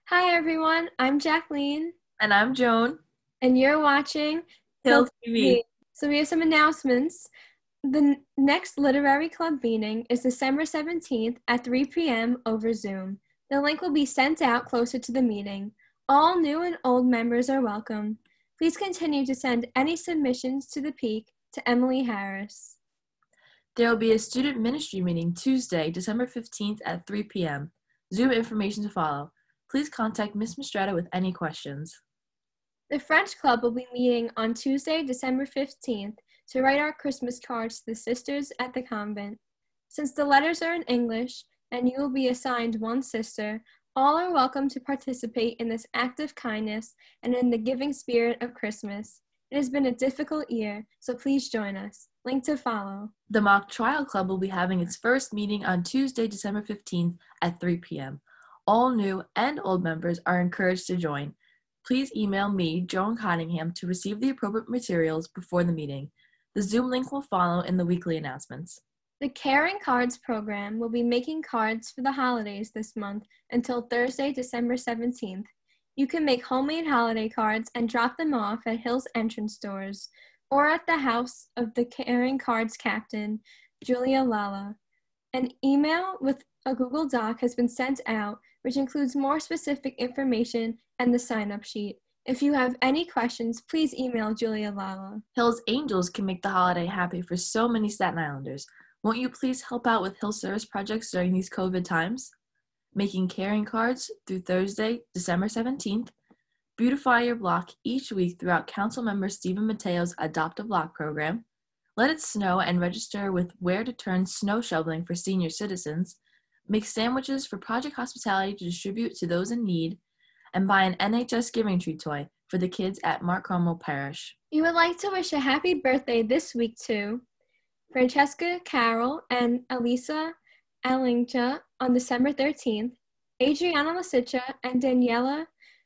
Hi everyone, I'm Jacqliene, And I'm Joan, and you're watching Hill TV. HillTV. So we have some announcements. The next Literary Club meeting is December 17th at 3 p.m. over Zoom. The link will be sent out closer to the meeting. All new and old members are welcome. Please continue to send any submissions to the Peak to Emily Harris. There will be a student ministry meeting Tuesday, December 15th at 3 p.m. Zoom information to follow. Please contact Ms. Mistretta with any questions. The French Club will be meeting on Tuesday, December 15th to write our Christmas cards to the sisters at the convent. Since the letters are in English and you will be assigned one sister, all are welcome to participate in this act of kindness and in the giving spirit of Christmas. It has been a difficult year, so please join us. Link to follow. The Mock Trial Club will be having its first meeting on Tuesday, December 15th at 3 p.m. All new and old members are encouraged to join. Please email me, Joan Cottingham, to receive the appropriate materials before the meeting. The Zoom link will follow in the weekly announcements. The Caring Cards program will be making cards for the holidays this month until Thursday, December 17th. You can make homemade holiday cards and drop them off at Hill's entrance doors or at the house of the Caring Cards captain, Julia Lala. An email with a Google Doc has been sent out, which includes more specific information and the sign-up sheet. If you have any questions, please email Julia Lala. Hill's Angels can make the holiday happy for so many Staten Islanders. Won't you please help out with Hill service projects during these COVID times? Making caring cards through Thursday, December 17th. Beautify your block each week throughout Council Member Stephen Mateo's Adopt a Block program. Let it snow and register with Where to Turn snow shoveling for senior citizens. Make sandwiches for Project Hospitality to distribute to those in need. And buy an NHS Giving Tree toy for the kids at Mark Cromwell Parish. You would like to wish a happy birthday this week to Francesca Carroll and Elisa Alingcha on December 13th, Adriana Lasicha and Daniela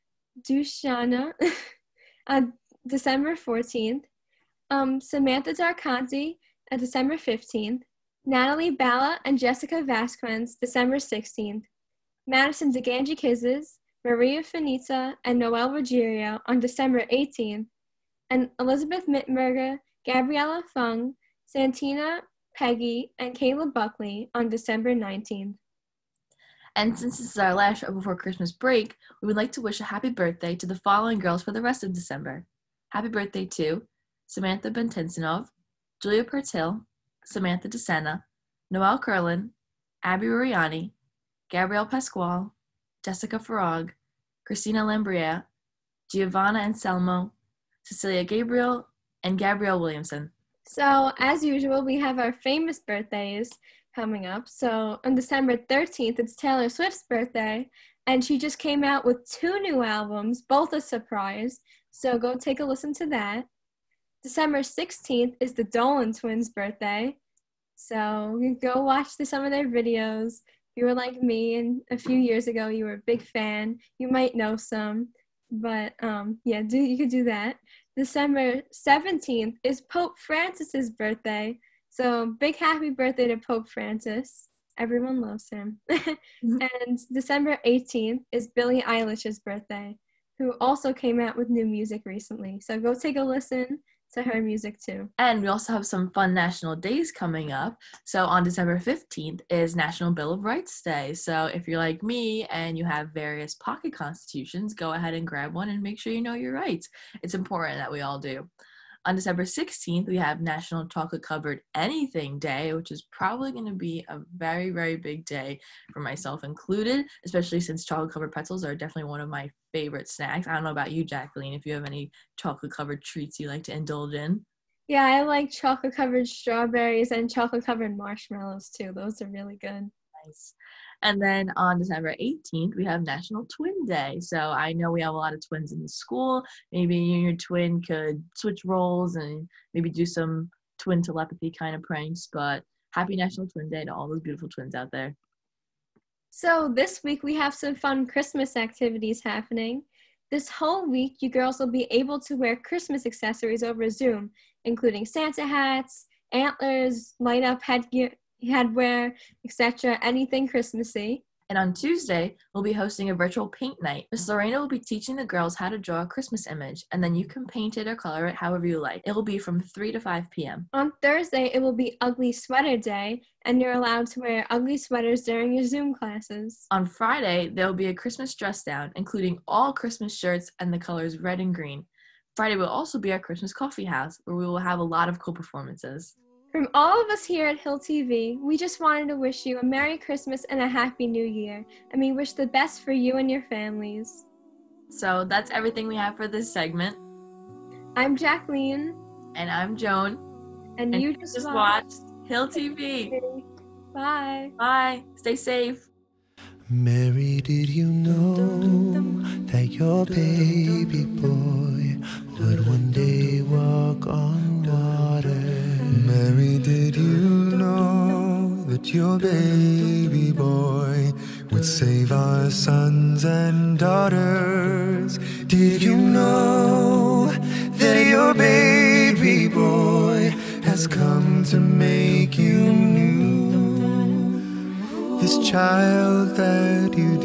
Dushana on December 14th, Samantha Darconti on December 15th, Natalie Balla and Jessica Vasquez December 16th, Madison DeGangi Kizes, Maria Finita and Noel Ruggiero on December 18th, and Elizabeth Mittenberger, Gabriella Fung, Santina Peggy, and Caleb Buckley on December 19th. And since this is our last show before Christmas break, we would like to wish a happy birthday to the following girls for the rest of December. Happy birthday to Samantha Bentinsinov, Julia Pertil, Samantha DeSena, Noelle Curlin, Abby Ruriani, Gabrielle Pasquale, Jessica Farag, Christina Lambriere, Giovanna Anselmo, Cecilia Gabriel, and Gabrielle Williamson. So, as usual, we have our famous birthdays coming up. So, on December 13th, it's Taylor Swift's birthday, and she just came out with 2 new albums, both a surprise. So, go take a listen to that. December 16th is the Dolan twins' birthday. So, you go watch some of their videos. If you were like me and a few years ago, you were a big fan, you might know some. But, you could do that. December 17th is Pope Francis's birthday. So big happy birthday to Pope Francis. Everyone loves him. And December 18th is Billie Eilish's birthday, who also came out with new music recently. So go take a listen to her music too. And we also have some fun national days coming up. So on December 15th is National Bill of Rights Day. So if you're like me and you have various pocket constitutions, go ahead and grab one and make sure you know your rights. It's important that we all do. On December 16th, we have National Chocolate Covered Anything Day, which is probably going to be a very, very big day for myself included, especially since chocolate covered pretzels are definitely one of my favorite snacks. I don't know about you, Jacqliene, if you have any chocolate covered treats you like to indulge in. Yeah, I like chocolate covered strawberries and chocolate covered marshmallows too. Those are really good. Nice. And then on December 18th, we have National Twin Day. So I know we have a lot of twins in the school. Maybe you and your twin could switch roles and maybe do some twin telepathy kind of pranks. But happy National Twin Day to all those beautiful twins out there. So this week we have some fun Christmas activities happening. This whole week, you girls will be able to wear Christmas accessories over Zoom, including Santa hats, antlers, light-up headwear, etc., anything Christmassy. And on Tuesday, we'll be hosting a virtual paint night. Miss Lorena will be teaching the girls how to draw a Christmas image, and then you can paint it or color it however you like. It will be from 3 to 5 p.m. On Thursday, it will be Ugly Sweater Day, and you're allowed to wear ugly sweaters during your Zoom classes. On Friday, there will be a Christmas dress down, including all Christmas shirts and the colors red and green. Friday will also be our Christmas coffee house, where we will have a lot of cool performances. From all of us here at HillTV, we just wanted to wish you a Merry Christmas and a Happy New Year, and we wish the best for you and your families. So that's everything we have for this segment. I'm Jacqliene. And I'm Joan. And you just watched HillTV. Bye. Bye. Stay safe. Mary, did you know that your baby boy would one day walk on water? Mary, did you know that your baby boy would save our sons and daughters? Did you know that your baby boy has come to make you new? This child that you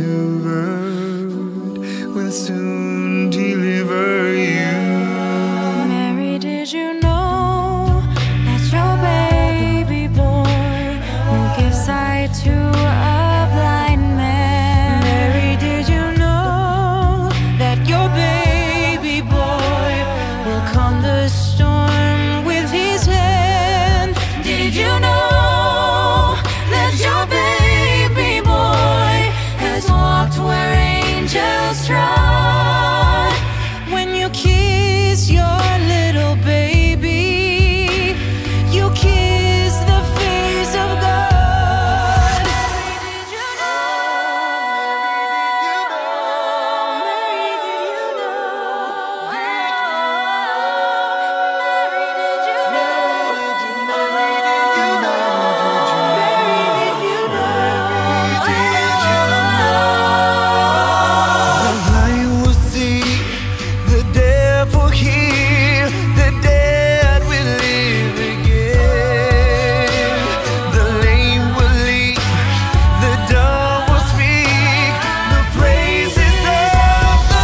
delivered will soon deliver you. Mary, did you know that your baby boy will give sight to a blind man? Mary, did you know that your baby boy will calm the storm with his hand? Did you know that your baby boy has walked where angels trod? When you kiss your little baby, you kiss the face of God. Mary, did you know? Mary, did you know? Mary, did you know? The blind will see, the deaf will hear, the dead will live again. The lame will leap, the dumb will speak, the praises of the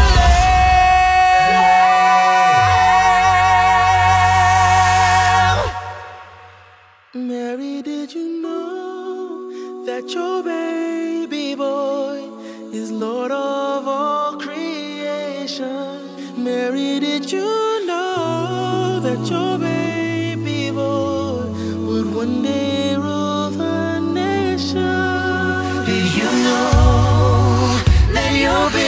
Lamb. Mary, did you know that your baby boy is Lord of all creation? Mary, did you know that your baby boy would one day rule the nation? Did you know that your baby